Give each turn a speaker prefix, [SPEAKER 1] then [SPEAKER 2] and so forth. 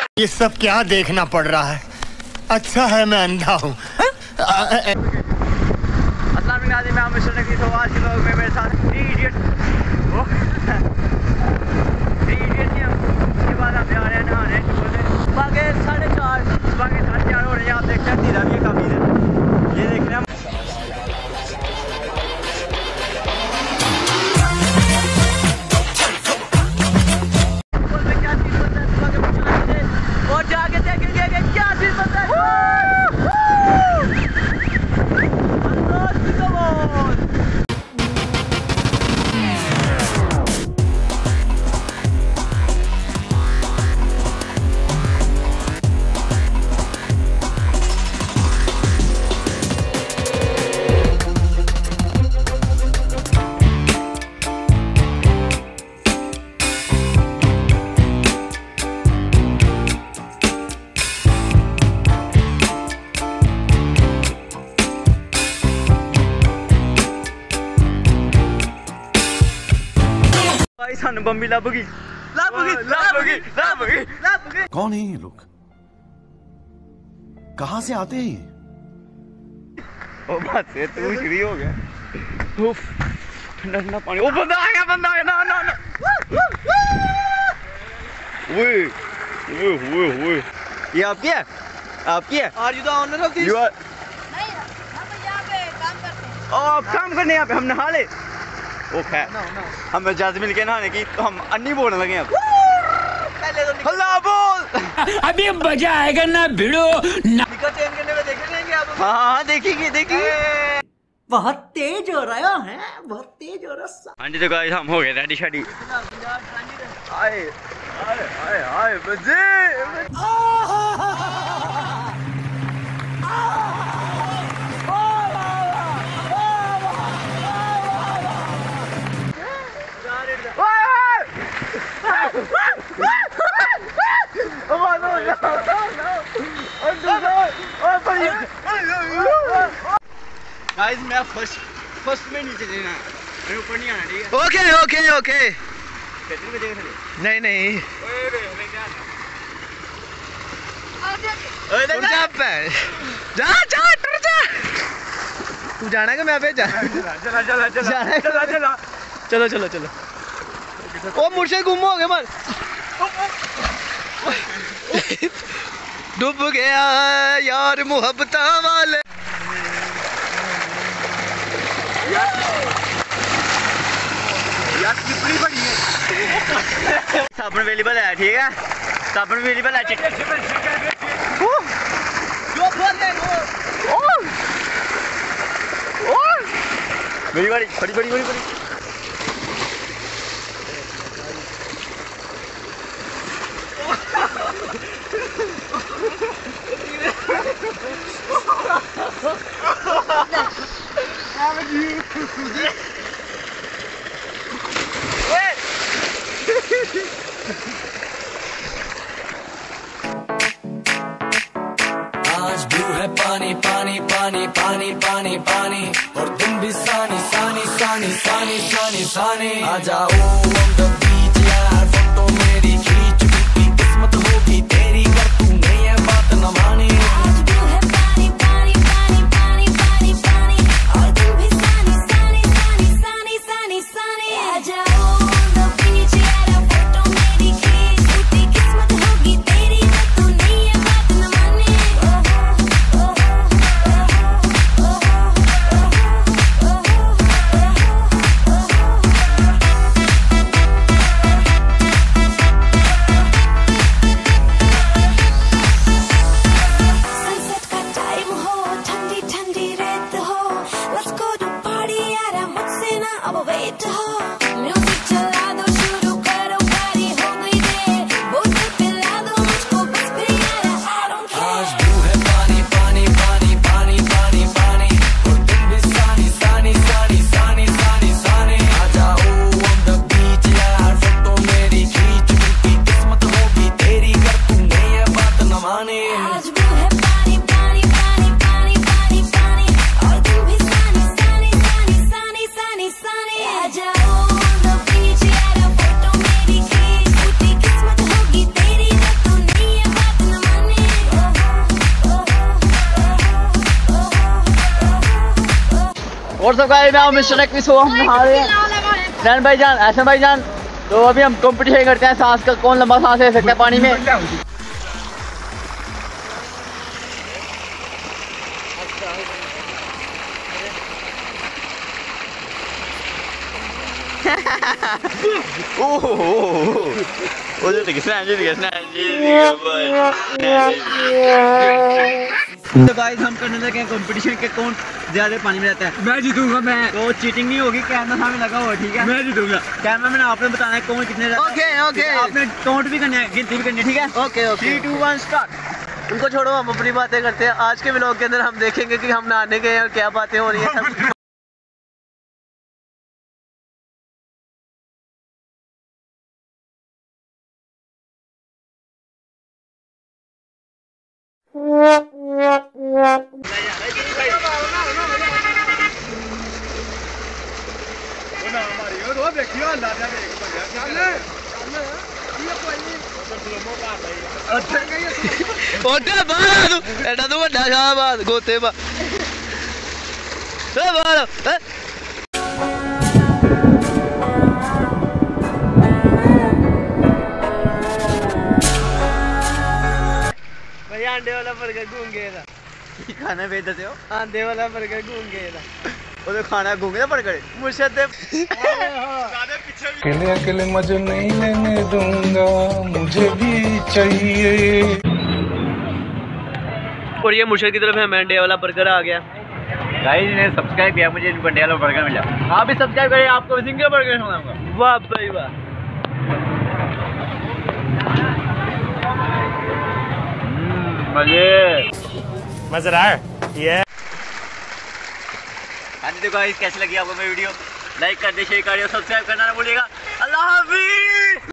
[SPEAKER 1] ये सब क्या देखना पड़ रहा है? अच्छा है मैं अंधा हूँ। मैं मिस्टर नकवी, तो आज के लोग में मेरे साथ इडियट उसके बाद हम जा रहे हैं नहाने। बाकी 4:30 हो रहे हैं। आप देख सकते हैं ये काफी है, ये देख रहे हैं। क्या चीज बनता है और जाके देखेंगे कि क्या चीज बनता है। बम्बी लाबुगी।
[SPEAKER 2] कौन है ये लोग? कहाँ से आते हैं?
[SPEAKER 1] ओ बात से तू फ्री हो गया। उफ, ठंडा ठंडा पानी। ओ बंदा आ गया, बंदा आ गया। ना ना ना। ओए ओए ओए ओए, ये आपकी है? आपकी है?
[SPEAKER 3] Are you the owner of this?
[SPEAKER 1] You are...
[SPEAKER 4] नहीं, हम यहाँ पे काम करते हैं।
[SPEAKER 1] ओ आप काम करने यहाँ पे, हम नहा ले। ओके, हम इजाज़त मिल के नहाने की, तो हम अन्नी बोलने लगे अब।
[SPEAKER 3] पहले तो
[SPEAKER 1] अल्लाह बोल।
[SPEAKER 5] अभी मजा आएगा ना भिड़ो ना।
[SPEAKER 3] निकल चेंज करने में देखेंगे आप?
[SPEAKER 1] हाँ देखेंगे देखेंगे।
[SPEAKER 3] बहुत तेज हो रहा है, बहुत तेज हो रहा है।
[SPEAKER 1] हाँ जी, तो गाइस हम हो गए रेडी शेडी। आए आए आए आए बजे। गाइस मैं फर्स्ट में नीचे देना है, मेरे ऊपर नहीं आना, ठीक है?
[SPEAKER 3] Okay okay okay.
[SPEAKER 1] कितने बजे चले?
[SPEAKER 3] नहीं नहीं, जा जा जा टूट जा। तू जाना कि मैं भेजा?
[SPEAKER 1] चला चला चला चला चला।
[SPEAKER 3] चलो चलो चलो। ओ मुझसे गुम हो गए मत। डूब गया यार मोहब्बता वाले।
[SPEAKER 1] यार कितनी बड़ी है। साबुन अवेलेबल है, ठीक है? साबुन अवेलेबल है। बड़ी बड़ी बड़ी बड़ी बड़ी बड़ी।
[SPEAKER 5] आज ब्लू है पानी पानी पानी पानी पानी पानी, और तुम भी सानी सानी सानी सानी सानी सानी। आ जाओ on the beach यार, फोटो मेरी खींच, बीती किस्मत होगी तेरी, कर तूने ये बात न मानी।
[SPEAKER 4] आज ब्लू है पानी पानी पानी पानी पानी पानी, और तुम भी सानी सानी सानी सानी सानी सानी। आ जाओ on the beach यार, फोटो मेरी खींच, बीती किस्मत होगी तेरी, कर तूने ये बात न मानी।
[SPEAKER 1] और सब गाइस मैं मिस्टर नकवी सो हम नहा रहे हैं नैन भाईजान ऐसे भाईजान। तो अभी हम कंपटीशन करते हैं सांस का, कौन लंबा सांस ले सकता है पानी में। तो गाइस हम करने लगे हैं कंपटीशन के कौन ज्यादा पानी में रहता है।
[SPEAKER 3] मैं जीतूंगा मैं।
[SPEAKER 1] तो चीटिंग नहीं होगी, कैमरा सामने लगा हुआ ठीक है।
[SPEAKER 3] मैं जीतूंगा।
[SPEAKER 1] कैमरा मैंने आपने बताना है कौन कितने रहता है।
[SPEAKER 3] ओके ओके
[SPEAKER 1] आपने काउंट भी करना है, गिनती भी करनी है ठीक है।
[SPEAKER 3] Okay okay
[SPEAKER 1] 3 2 1 start.
[SPEAKER 3] उनको छोड़ो, हम अपनी बातें करते हैं। आज के व्लॉग के अंदर हम देखेंगे कि हम नहाने गए और क्या बातें हो रही हैं। गोते भैया अंडे वाला बर्गर गूंगे था।
[SPEAKER 1] खाना भेज देते हो।
[SPEAKER 3] अंडे वाला बर्गर गूंगे था।
[SPEAKER 1] वो तो खाना गूंगे पड़कर मुर्शद
[SPEAKER 6] अकेले अकेले मजे नहीं लेने दूंगा, मुझे भी चाहिए।
[SPEAKER 3] और ये मुर्शद की तरफ है, मैं अंडे वाला बर्गर आ गया।
[SPEAKER 1] गाइस ने सब्सक्राइब किया, मुझे अंडे वाला बर्गर मिला। आप भी सब्सक्राइब करें, आपको सिंगल बर्गर खिलाऊंगा।
[SPEAKER 3] वाह भाई वाह।
[SPEAKER 1] मजेदार ये। हाँ जी तो गाइस कैसी लगी आपको मेरी वीडियो, लाइक कर दे, शेयर कर दे, सब्सक्राइब करना ना भूलिएगा। अल्लाह हाफिज़।